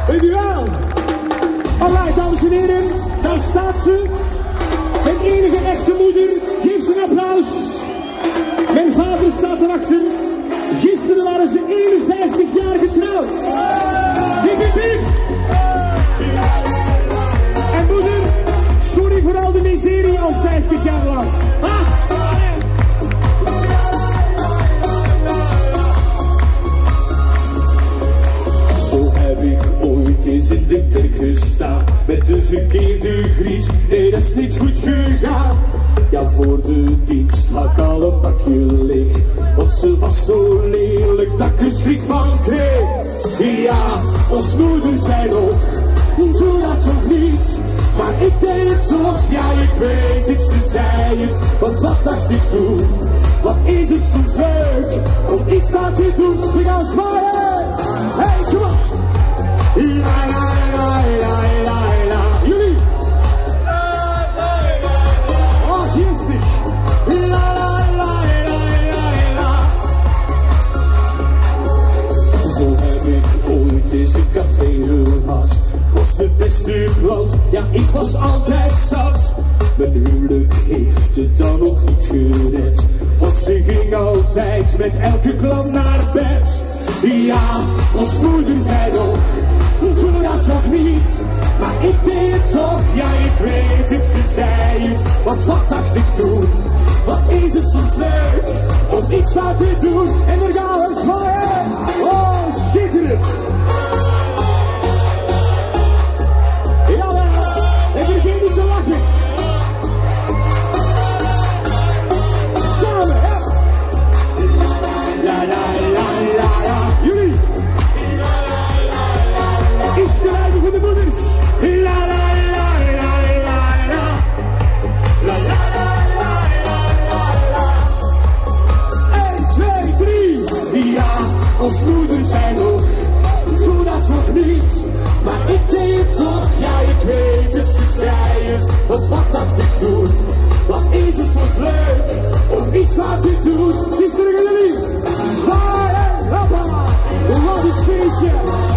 Weet u wel? Alright, dames en heren, daar staat ze. Mijn enige echte moeder, geef ze een applaus. Mijn vader staat erachter. Gisteren waren ze 51 jaar getrouwd. Diep. En moeder, sorry voor al de miserie al 50 jaar lang. Zo heb ik ooit eens in de kerk gestaan met de verkeerde griet. Nee, dat is niet goed gegaan. Ja, voor de dienst had ik al een bakje leeg, want ze was zo lelijk dat ik er schrik van kreeg. Ja, ons moeder zei nog, doe dat toch niet, maar ik deed het toch. Ja, ik weet het, ze zei het, want wat dacht ik toen? Wat is het soms leuk om iets wat te doen? We gaan zwaaien, hey, kom op! La la la la la la, jullie! Hier is het. La la la la la la. Zo heb ik ooit eens een café gehad. Was de beste klant, ja ik was altijd zat. Mijn huwelijk heeft het dan ook niet gered, want ze ging altijd met elke klant naar bed. Ja, ons moeder zei nog, doe dat toch niet, maar ik deed het toch. Ja, ik weet het, ze zei het, want wat dacht ik toen? Wat is het soms leuk om iets wat te doen? En daar gaan we zwaaien. Oh, schitterend. Jawel, en vergeet niet te lachen. Samen, hè? La la la la la. Jullie. Iets te rijden voor de moeders. La la la la la la. La la la la la la. 1, 2, 3. Ja, als moeder zei nog, doe dat toch niet, maar ik deed het toch. Ja, ik weet het, ze zei het, want wat dacht ik toen? Wat is het soms leuk om iets wat te doen? Is er een jullie? Zwaaien, hoppa, wat een feestje.